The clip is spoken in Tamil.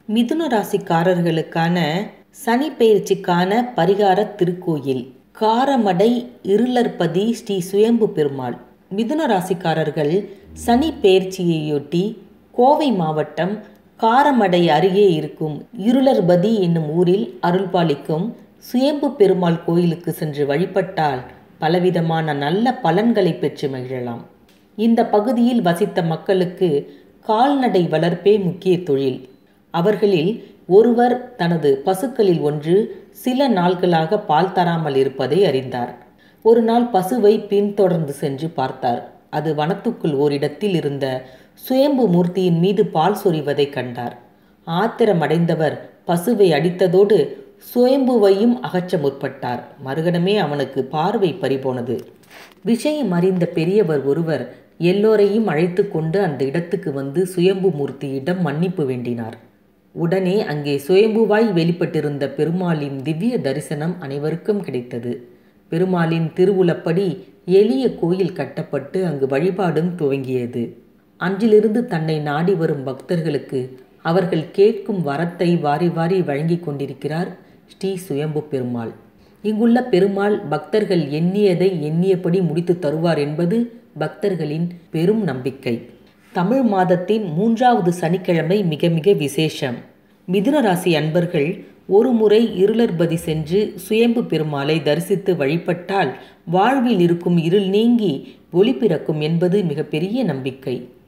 மிதுன ராசிக்காரர்களுக்கான சனி பெயர்ச்சிக்கான பரிகார திருக்கோயில் காரமடை இருளர்பதி ஸ்ரீ சுயம்பு பெருமாள். மிதுன ராசிக்காரர்கள் சனி பெயர்ச்சியையொட்டி கோவை மாவட்டம் காரமடை அருகே இருக்கும் இருளர்பதி என்னும் ஊரில் அருள்பாலிக்கும் சுயம்பு பெருமாள் கோயிலுக்கு சென்று வழிபட்டால் பலவிதமான நல்ல பலன்களை பெற்று மகிழலாம். இந்த பகுதியில் வசித்த மக்களுக்கு கால்நடை வளர்ப்பே முக்கிய தொழில். அவர்களில் ஒருவர் தனது பசுக்களில் ஒன்று சில நாள்களாக பால் தராமல் இருப்பதை அறிந்தார். ஒரு நாள் பசுவை பின்தொடர்ந்து சென்று பார்த்தார். அது வனத்துக்குள் ஓரிடத்தில் இருந்த சுயம்பு மூர்த்தியின் மீது பால் சொரிவதை கண்டார். ஆத்திரமடைந்தவர் பசுவை அடித்ததோடு சுயம்புவையும் அகற்ற முற்பட்டார். மறுகணமே அவனுக்கு பார்வை பறிபோனது. விஷயம் அறிந்த பெரியவர் ஒருவர் எல்லோரையும் அழைத்து கொண்டு அந்த இடத்துக்கு வந்து சுயம்பு மூர்த்தியிடம் மன்னிப்பு வேண்டினார். உடனே அங்கே சுயம்புவாய் வெளிப்பட்டிருந்த பெருமாளின் திவ்ய தரிசனம் அனைவருக்கும் கிடைத்தது. பெருமாளின் திருவுளப்படி எளிய கோயில் கட்டப்பட்டு அங்கு வழிபாடும் துவங்கியது. அன்றிலிருந்து தன்னை நாடி வரும் பக்தர்களுக்கு அவர்கள் கேட்கும் வரத்தை வாரி வாரி வழங்கி கொண்டிருக்கிறார் ஸ்ரீ சுயம்பு பெருமாள். இங்குள்ள பெருமாள் பக்தர்கள் எண்ணியதை எண்ணியபடி முடித்து தருவார் என்பது பக்தர்களின் பெரும் நம்பிக்கை. தமிழ் மாதத்தின் 3வது சனிக்கிழமை மிக மிக விசேஷம். மிதுன ராசி அன்பர்கள் ஒரு முறை இருளர்பதி சென்று சுயம்பு பெருமாளை தரிசித்து வழிபட்டால் வாழ்வில் இருக்கும் இருள் நீங்கி ஒளி பிறக்கும் என்பது மிகப்பெரிய நம்பிக்கை.